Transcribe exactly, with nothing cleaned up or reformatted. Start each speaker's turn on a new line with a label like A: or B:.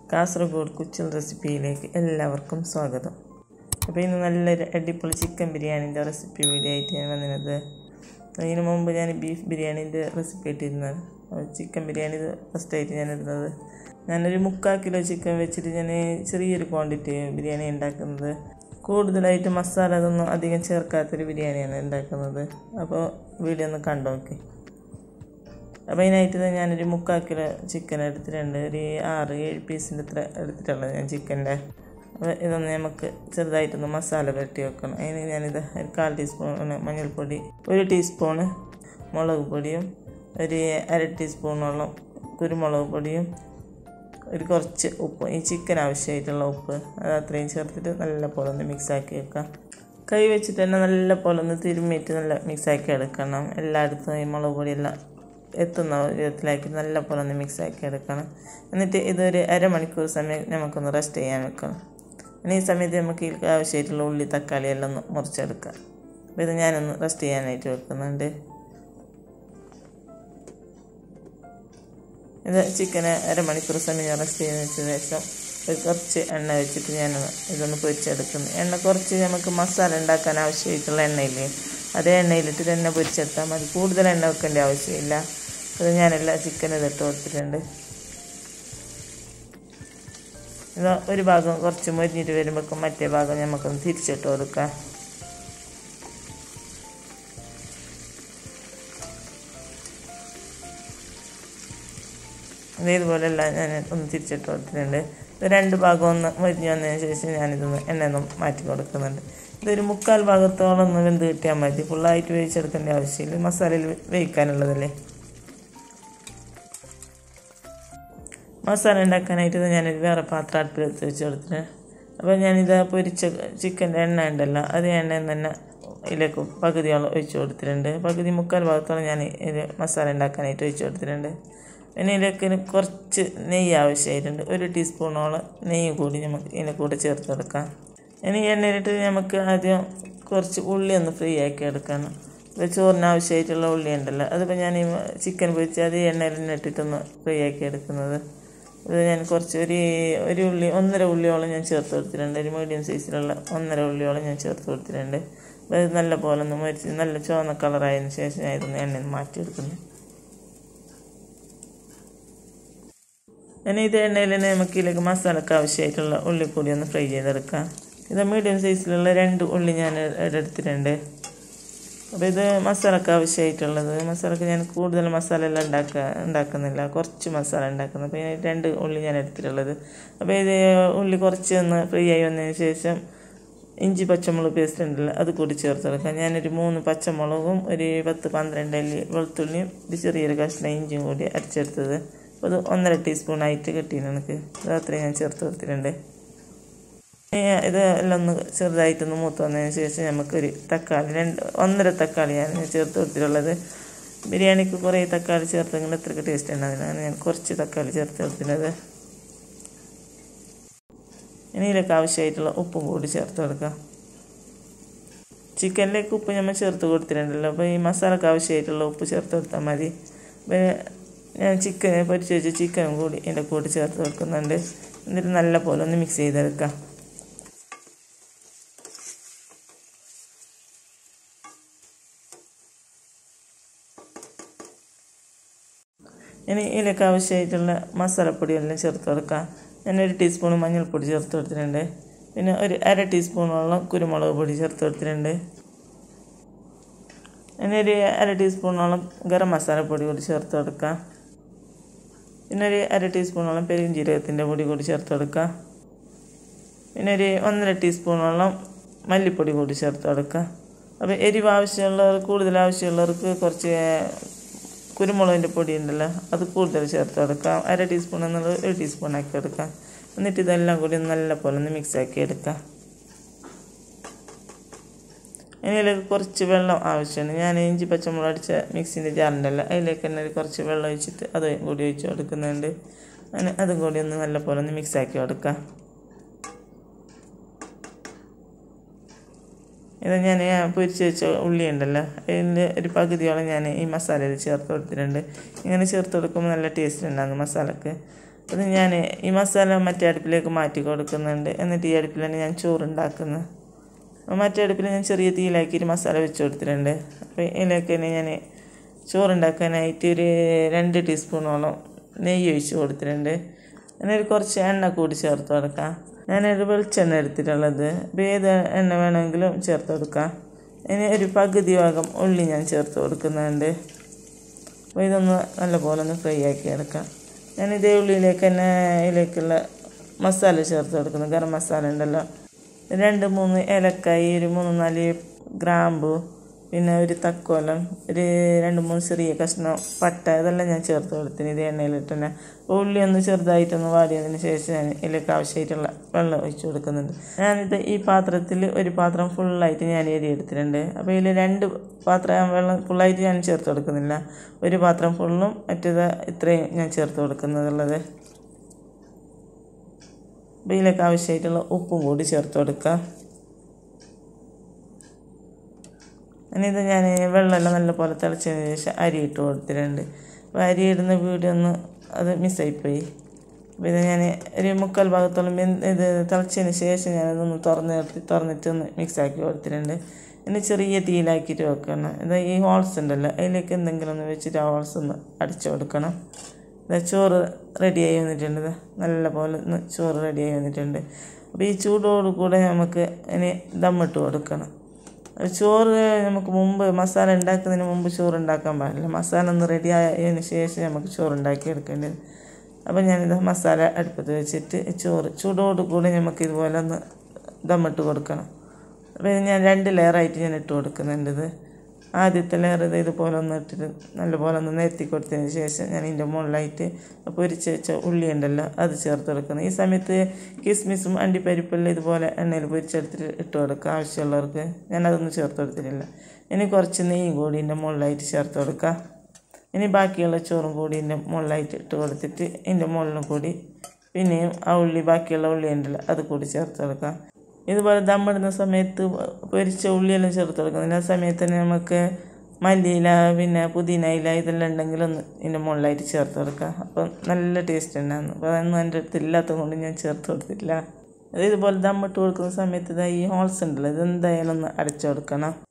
A: കാസർഗോഡ് കുച്ചിൽ റെസിപ്പിയിലേക്ക് എല്ലാവർക്കും സ്വാഗതം. അപ്പോൾ ഇന്ന് നല്ലൊരു അടിപൊളി ചിക്കൻ ബിരിയാണിൻ്റെ റെസിപ്പി വീഡിയോ ആയിട്ട് ഞാൻ വന്നത്. അതിന് മുമ്പ് ഞാൻ ബീഫ് ബിരിയാണീൻ്റെ റെസിപ്പി ഇട്ടിരുന്നത്. ചിക്കൻ ബിരിയാണി ഫസ്റ്റായിട്ട് ഞാൻ ഇടുന്നത്. ഞാനൊരു മുക്കാൽ കിലോ ചിക്കൻ വെച്ചിട്ട് ഞാൻ ചെറിയൊരു ക്വാണ്ടിറ്റി ബിരിയാണി ഉണ്ടാക്കുന്നത്. കൂടുതലായിട്ട് മസാല അതൊന്നും അധികം ചേർക്കാത്തൊരു ബിരിയാണിയാണ് ഉണ്ടാക്കുന്നത്. അപ്പോൾ വീഡിയോ ഒന്ന് കണ്ടു നോക്കി. അപ്പോൾ അതിനായിട്ട് ഞാനൊരു മുക്കാൽ കിലോ ചിക്കൻ എടുത്തിട്ടുണ്ട്. ഒരു ആറ് ഏഴ് പീസിൻ്റെ ഇത്ര എടുത്തിട്ടുള്ളത് ഞാൻ ചിക്കൻ്റെ. അപ്പോൾ ഇതൊന്ന് നമുക്ക് ചെറുതായിട്ടൊന്ന് മസാല പുരട്ടി വെക്കണം. അതിന് ഞാനിത് ഒരു കാൽ ടീസ്പൂൺ മഞ്ഞൾപ്പൊടി, ഒരു ടീസ്പൂണ് മുളക് പൊടിയും, ഒരു അര ടീസ്പൂണോളം കുരുമുളക് പൊടിയും, ഒരു കുറച്ച് ഉപ്പ്, ഈ ചിക്കൻ ആവശ്യമായിട്ടുള്ള ഉപ്പ് അത് അത്രയും ചേർത്തിട്ട് നല്ല പോലെ ഒന്ന് മിക്സാക്കി വെക്കാം. കൈ വെച്ചിട്ട് തന്നെ നല്ല പോലെ ഒന്ന് തിരുമ്മിയിട്ട് നല്ല മിക്സാക്കി എടുക്കണം. എല്ലായിടത്തും ഈ മുളക് പൊടിയെല്ലാം എത്തുന്ന വിധത്തിലാക്കി നല്ല പോലെ ഒന്ന് മിക്സാക്കി എടുക്കണം. എന്നിട്ട് ഇതൊരു അരമണിക്കൂർ സമയം നമുക്കൊന്ന് റെസ്റ്റ് ചെയ്യാൻ വെക്കണം. ഇനി ഈ സമയത്ത് നമുക്ക് ഈ ആവശ്യമായിട്ടുള്ള ഉള്ളി തക്കാളി എല്ലാം ഒന്ന് മുറിച്ചെടുക്കാം. അപ്പോൾ ഇത് ഞാനൊന്ന് റെസ്റ്റ് ചെയ്യാനായിട്ട് വെക്കുന്നുണ്ട്. ഇത് ചിക്കന് അരമണിക്കൂർ സമയം ഞാൻ റെസ്റ്റ് ചെയ്ത് വെച്ചതിന് ശേഷം ഒരു കുറച്ച് എണ്ണ വെച്ചിട്ട് ഞാൻ ഇതൊന്ന് പൊരിച്ചെടുക്കുന്നു. എണ്ണ കുറച്ച് നമുക്ക് മസാല ഉണ്ടാക്കാൻ ആവശ്യമായിട്ടുള്ള എണ്ണയില്ലേ, അതേ എണ്ണയിലിട്ട് തന്നെ പൊരിച്ചെടുത്താൽ മതി. കൂടുതൽ എണ്ണ വെക്കേണ്ട ആവശ്യമില്ല. അത് ഞാനെല്ലാം ചിക്കൻ ഇതിട്ട് കൊടുത്തിട്ടുണ്ട്. ഇത് ഒരു ഭാഗം കുറച്ച് മൊരിഞ്ഞിട്ട് വരുമ്പോഴേക്കും മറ്റേ ഭാഗം നമുക്കൊന്ന് തിരിച്ചിട്ട് കൊടുക്കാം. ഇതേതുപോലെല്ലാം ഞാൻ ഒന്ന് തിരിച്ചിട്ട് കൊടുത്തിട്ടുണ്ട്. ഇത് രണ്ട് ഭാഗം ഒന്ന് മൊരിഞ്ഞ് വന്നതിന് ശേഷം ഞാനിതൊന്ന് എണ്ണയൊന്നും മാറ്റി കൊടുക്കുന്നുണ്ട്. ഇതൊരു മുക്കാൽ ഭാഗത്തോളം ഒന്ന് വെന്ത് കിട്ടിയാൽ മതി. ഫുള്ളായിട്ട് വേവിച്ചെടുക്കേണ്ട ആവശ്യമില്ല, മസാലയിൽ വേവിക്കാനുള്ളതല്ലേ. മസാല ഉണ്ടാക്കാനായിട്ട് ഞാനൊരു വേറെ പാത്രം അടുപ്പിലെടുത്ത് വെച്ച് കൊടുത്തിട്ട്, അപ്പോൾ ഞാനിത് പൊരിച്ച ചിക്കൻ്റെ എണ്ണ ഉണ്ടല്ലോ, അതേ എണ്ണയിൽ തന്നെ ഇതിലേക്ക് പകുതിയോളം ഒഴിച്ച് കൊടുത്തിട്ടുണ്ട്. പകുതി മുക്കാൽ ഭാഗത്തോളം ഞാൻ ഇത് മസാല ഉണ്ടാക്കാനായിട്ട് ഒഴിച്ച് കൊടുത്തിട്ടുണ്ട്. പിന്നെ ഇതിലേക്ക് കുറച്ച് നെയ്യ് ആവശ്യമായിട്ടുണ്ട്. ഒരു ടീസ്പൂണോളം നെയ്യ് കൂടി നമുക്ക് ഇതിനെ കൂടെ ചേർത്ത് കൊടുക്കാം. ഇനി എണ്ണയിലിട്ട് നമുക്ക് ആദ്യം കുറച്ച് ഉള്ളി ഒന്ന് ഫ്രീ ആക്കി എടുക്കണം. ഇത് ചോറിന് ആവശ്യമായിട്ടുള്ള ഉള്ളി ഉണ്ടല്ലോ, അതിപ്പോൾ ഞാൻ ഈ ചിക്കൻ പൊരിച്ച് അത് എണ്ണയിൽ തന്നെ ഇട്ടിട്ടൊന്ന് ഫ്രീ ആക്കി എടുക്കുന്നത്. ഇത് ഞാൻ കുറച്ച് ഒരു ഒരു ഉള്ളി ഒന്നര ഉള്ളിയോളം ഞാൻ ചേർത്ത് കൊടുത്തിട്ടുണ്ട്. ഒരു മീഡിയം സൈസിലുള്ള ഒന്നര ഉള്ളിയോളം ഞാൻ ചേർത്ത് കൊടുത്തിട്ടുണ്ട്. അപ്പോൾ ഇത് നല്ല പോലെ ഒന്ന് മരിച്ച് നല്ല ചുവന്ന കളറായതിന് ശേഷം ഞാൻ ഇതൊന്ന് എണ്ണയിൽ നിന്ന് മാറ്റിയെടുക്കുന്നു. ഇനി ഇത് എണ്ണയിൽ തന്നെ നമുക്ക് ഇതിലേക്ക് മസാലക്ക് ആവശ്യമായിട്ടുള്ള ഉള്ളി കൂടി ഒന്ന് ഫ്രൈ ചെയ്തെടുക്കാം. ഇത് മീഡിയം സൈസിലുള്ള രണ്ട് ഉള്ളി ഞാൻ എടുത്തിട്ടുണ്ട്. അപ്പോൾ ഇത് മസാലക്ക് ആവശ്യമായിട്ടുള്ളത്, മസാലക്ക് ഞാൻ കൂടുതൽ മസാല എല്ലാം ഉണ്ടാക്കുക ഉണ്ടാക്കുന്നില്ല, കുറച്ച് മസാല ഉണ്ടാക്കുന്നത്. അപ്പോൾ ഞാൻ രണ്ട് ഉള്ളി ഞാൻ എടുത്തിട്ടുള്ളത്. അപ്പോൾ ഇത് ഉള്ളി കുറച്ച് ഒന്ന് ഫ്രൈ ആയി വന്നതിന് ശേഷം ഇഞ്ചി പച്ചമുളക് പേസ്റ്റ് ഉണ്ടല്ലോ, അത് കൂടി ചേർത്ത് കൊടുക്കാം. ഞാനൊരു മൂന്ന് പച്ചമുളകും ഒരു പത്ത് പന്ത്രണ്ട് അല്ലി വെളുത്തുള്ളിയും ഒരു ചെറിയൊരു കഷ്ണം ഇഞ്ചിയും കൂടി അരച്ചെടുത്തത്. അപ്പോൾ അത് ഒന്നര ടീസ്പൂണായിട്ട് കിട്ടിയിരുന്നു എനിക്ക്. അത് അത്രയും ഞാൻ ചേർത്ത് കൊടുത്തിട്ടുണ്ട്. ഇത് എല്ലാം ഒന്ന് ചെറുതായിട്ടൊന്ന് മൂത്ത് വന്നതിന് ശേഷം നമുക്കൊരു തക്കാളി രണ്ട് ഒന്നര തക്കാളിയാണ് ചേർത്ത് കൊടുത്തിട്ടുള്ളത്. ബിരിയാണിക്ക് കുറേ തക്കാളി ചേർത്തെങ്കിൽ എത്രയ്ക്ക് ടേസ്റ്റ് ഉണ്ടാകുന്നതാണ് ഞാൻ കുറച്ച് തക്കാളി ചേർത്ത് കൊടുത്തിട്ടുള്ളത്. ഇനി ഇതിലേക്ക് ആവശ്യമായിട്ടുള്ള ഉപ്പും കൂടി ചേർത്ത് കൊടുക്കാം. ചിക്കനിലേക്ക് ഉപ്പ് നമ്മൾ ചേർത്ത് കൊടുത്തിട്ടുണ്ടല്ലോ, അപ്പോൾ ഈ മസാലക്ക് ആവശ്യമായിട്ടുള്ള ഉപ്പ് ചേർത്ത് കൊടുത്താൽ മതി. ഞാൻ ചിക്കൻ പൊരിച്ച് വെച്ച് ചിക്കനും കൂടി ഇതിൻ്റെ കൂടി ചേർത്ത് വെക്കുന്നുണ്ട്. എന്നിട്ട് നല്ല പോലെ ഒന്ന് മിക്സ് ചെയ്തെടുക്കാം. ഇനി ഇതിലേക്ക് ആവശ്യമായിട്ടുള്ള മസാലപ്പൊടിയെല്ലാം ചേർത്ത് കൊടുക്കാം. ഞാനൊരു ടീസ്പൂൺ മഞ്ഞൾപ്പൊടി ചേർത്ത് കൊടുത്തിട്ടുണ്ട്. പിന്നെ ഒരു അര ടീസ്പൂണോളം കുരുമുളക് പൊടി ചേർത്ത് കൊടുത്തിട്ടുണ്ട്. പിന്നെ ഒരു അര ടീസ്പൂണോളം ഗരം മസാലപ്പൊടി കൂടി ചേർത്ത് കൊടുക്കാം. പിന്നെ ഒരു അര ടീസ്പൂണോളം പെരുംജീരകത്തിൻ്റെ പൊടി കൂടി ചേർത്ത് കൊടുക്കാം. പിന്നെ ഒരു ഒന്നര ടീസ്പൂണോളം മല്ലിപ്പൊടി കൂടി ചേർത്ത് കൊടുക്കാം. അപ്പോൾ എരിവ് ആവശ്യമുള്ളവർ കൂടുതൽ ആവശ്യമുള്ളവർക്ക് കുറച്ച് കുരുമുളകിൻ്റെ പൊടി ഉണ്ടല്ലോ, അത് കൂടുതൽ ചേർത്ത് കൊടുക്കാം. അര ടീസ്പൂൺ എന്നുള്ളത് ഒരു ടീസ്പൂൺ ആക്കി എടുക്കാം. എന്നിട്ട് ഇതെല്ലാം കൂടി നല്ല പോലെ ഒന്ന് മിക്സാക്കി എടുക്കാം. അതിലേക്ക് കുറച്ച് വെള്ളം ആവശ്യമാണ്. ഞാൻ ഇഞ്ചി പച്ചമുളക് അടിച്ച മിക്സിൻ്റെ ജാറുണ്ടല്ലോ, അതിലേക്ക് തന്നെ കുറച്ച് വെള്ളം ഒഴിച്ചിട്ട് അത് കൂടി ഒഴിച്ച് കൊടുക്കുന്നുണ്ട്. അങ്ങനെ അതും കൂടി ഒന്ന് നല്ല പോലെ ഒന്ന് മിക്സാക്കി കൊടുക്കാം. ഇത് ഞാൻ പൊരിച്ച് വെച്ച ഉള്ളി ഉണ്ടല്ലോ, അതിൻ്റെ ഒരു പകുതിയോളം ഞാൻ ഈ മസാലയിൽ ചേർത്ത് കൊടുത്തിട്ടുണ്ട്. ഇങ്ങനെ ചേർത്ത് കൊടുക്കുമ്പോൾ നല്ല ടേസ്റ്റ് ഉണ്ടാകും മസാലക്ക്. അത് ഞാൻ ഈ മസാല മറ്റേ അടുപ്പിലേക്ക് മാറ്റി കൊടുക്കുന്നുണ്ട്. എന്നിട്ട് ഈ അടുപ്പിലാണ് ഞാൻ ചോറുണ്ടാക്കുന്നത്. മറ്റേ അടുപ്പിൽ ഞാൻ ചെറിയ തീയിലാക്കിയിട്ട് മസാല വെച്ച് കൊടുത്തിട്ടുണ്ട്. അപ്പോൾ ഇതിലേക്ക് തന്നെ ഞാൻ ചോറുണ്ടാക്കാനായിട്ട് ഒരു രണ്ട് ടീസ്പൂണോളം നെയ്യ് ഒഴിച്ച് കൊടുത്തിട്ടുണ്ട്. എന്നിട്ട് കുറച്ച് എണ്ണ കൂടി ചേർത്ത് കൊടുക്കാം. ഞാനൊരു വെളിച്ചെണ്ണ എടുത്തിട്ടുള്ളത്. അപ്പോൾ ഏത് എണ്ണ വേണമെങ്കിലും ചേർത്ത് കൊടുക്കാം. ഇനി ഒരു പകുതി ഭാഗം ഉള്ളി ഞാൻ ചേർത്ത് കൊടുക്കുന്നുണ്ട്. അപ്പോൾ ഇതൊന്ന് നല്ലപോലെ ഒന്ന് ഫ്രൈ ആക്കി എടുക്കാം. ഞാൻ ഇതേ ഉള്ളിയിലേക്ക് തന്നെ ഇതിലേക്കുള്ള മസാല ചേർത്ത് കൊടുക്കുന്നു. ഗരം മസാല ഉണ്ടല്ലോ, രണ്ട് മൂന്ന് ഏലക്കായി, ഒരു മൂന്ന് നാല് ഗ്രാമ്പു, പിന്നെ ഒരു തക്കോലം, ഒരു രണ്ട് മൂന്ന് ചെറിയ കഷ്ണം പട്ട, ഇതെല്ലാം ഞാൻ ചേർത്ത് കൊടുത്തിന് ഇത് എണ്ണയിലിട്ട് തന്നെ. ഉള്ളി ഒന്ന് ചെറുതായിട്ടൊന്ന് വാടിയതിന് ശേഷം ഞാൻ ഇതിലേക്ക് ആവശ്യമായിട്ടുള്ള വെള്ളം ഒഴിച്ച് കൊടുക്കുന്നുണ്ട്. ഞാനിത് ഈ പാത്രത്തിൽ ഒരു പാത്രം ഫുള്ളായിട്ട് ഞാൻ എരി എടുത്തിട്ടുണ്ട്. അപ്പോൾ ഇതിൽ രണ്ട് പാത്രം വെള്ളം ഫുള്ളായിട്ട് ഞാൻ ചേർത്ത് കൊടുക്കുന്നില്ല. ഒരു പാത്രം ഫുള്ളും മറ്റേത് ഇത്രയും ഞാൻ ചേർത്ത് കൊടുക്കുന്നതുള്ളത്. അപ്പോൾ ഇതിലേക്ക് ആവശ്യമായിട്ടുള്ള ഉപ്പും കൂടി ചേർത്ത് കൊടുക്കാം. ഇനിയിത് ഞാൻ വെള്ളമെല്ലാം നല്ലപോലെ തിളച്ചതിന് ശേഷം അരി ഇട്ട് കൊടുത്തിട്ടുണ്ട്. അപ്പോൾ അരി ഇടുന്ന വീഡിയോ ഒന്ന് അത് മിസ്സായിപ്പോയി. അപ്പോൾ ഇത് ഞാൻ ഒരു മുക്കാൽ ഭാഗത്തോളം ഇത് തിളച്ചതിന് ശേഷം ഞാനതൊന്ന് തുറന്ന് നിർത്തി തുറന്നിട്ടൊന്ന് മിക്സാക്കി കൊടുത്തിട്ടുണ്ട്. ഇനി ചെറിയ തീയിലാക്കിയിട്ട് വെക്കണം. ഇത് ഈ ഹോൾസ് ഉണ്ടല്ലോ, അതിലേക്ക് എന്തെങ്കിലും ഒന്ന് വെച്ചിട്ട് ആ ഹോൾസ് ഒന്ന് അടിച്ചു കൊടുക്കണം. ഇത് ചോറ് റെഡിയായി വന്നിട്ടുണ്ട്. നല്ല പോലെ ഒന്ന് ചോറ് റെഡിയായി വന്നിട്ടുണ്ട്. അപ്പോൾ ഈ ചൂടോട് കൂടെ നമുക്ക് ഇനി ദമ്മിട്ട് കൊടുക്കണം. ചോറ് നമുക്ക് മുമ്പ് മസാല ഉണ്ടാക്കുന്നതിന് മുമ്പ് ചോറ് ഉണ്ടാക്കാൻ പാടില്ല. മസാല ഒന്ന് റെഡി ആയതിന് ശേഷം നമുക്ക് ചോറ് ഉണ്ടാക്കിയെടുക്കേണ്ടത്. അപ്പോൾ ഞാനിത് മസാല അടുപ്പത്ത് വെച്ചിട്ട് ചോറ് ചൂടോട് കൂടി നമുക്ക് ഇതുപോലെ ഒന്ന് ദമ്മിട്ട് കൊടുക്കണം. അപ്പോൾ ഇത് ഞാൻ രണ്ട് ലെയറായിട്ട് ഞാൻ ഇട്ട് കൊടുക്കുന്നുണ്ട്. ഇത് ആദ്യത്തെ ലെയർ ഇത് ഇതുപോലെ ഒന്ന് ഇട്ടിട്ട് നല്ലപോലെ ഒന്ന് നിരത്തി കൊടുത്തതിന് ശേഷം ഞാൻ ഇതിൻ്റെ മുകളിലായിട്ട് പൊരിച്ച് വെച്ച ഉള്ളി ഉണ്ടല്ലോ അത് ചേർത്ത് കൊടുക്കണം. ഈ സമയത്ത് കിസ്മിസും അണ്ടിപ്പരിപ്പെല്ലാം ഇതുപോലെ എണ്ണയിൽ പൊരിച്ചെടുത്തിട്ട് ഇട്ട് കൊടുക്കുക ആവശ്യമുള്ളവർക്ക്. ഞാനതൊന്നും ചേർത്ത് കൊടുത്തിട്ടില്ല. ഇനി കുറച്ച് നെയ്യും കൂടി ഇതിൻ്റെ മുകളിലായിട്ട് ചേർത്ത് കൊടുക്കുക. ഇനി ബാക്കിയുള്ള ചോറും കൂടി ഇതിൻ്റെ മുകളിലായിട്ട് ഇട്ട് കൊടുത്തിട്ട് ഇതിൻ്റെ മുകളിലും കൂടി പിന്നെയും ആ ഉള്ളി ബാക്കിയുള്ള ഉള്ളി ഉണ്ടല്ലോ അത് കൂടി ചേർത്ത് കൊടുക്കുക. ഇതുപോലെ ദമ്മിടുന്ന സമയത്ത് പൊരിച്ച ഉള്ളിയെല്ലാം ചേർത്ത് കൊടുക്കുന്നത്. ആ സമയത്ത് തന്നെ നമുക്ക് മല്ലിയില പിന്നെ പുതിന ഇല ഇതെല്ലാം ഉണ്ടെങ്കിലൊന്ന് ഇതിൻ്റെ മുകളിലായിട്ട് ചേർത്ത് കൊടുക്കുക. അപ്പം നല്ല ടേസ്റ്റ് ഉണ്ടായിരുന്നു. അപ്പോൾ അതൊന്നും എൻ്റെ അടുത്ത് ഇല്ലാത്തത് കൊണ്ട് ഞാൻ ചേർത്ത് കൊടുത്തിട്ടില്ല. അത് ഇതുപോലെ ദമ്മിട്ട് കൊടുക്കുന്ന സമയത്ത് ഇതാ ഈ ഹോൾസ് ഉണ്ടല്ലോ ഇതെന്തായാലും ഒന്ന് അടച്ചു കൊടുക്കണം.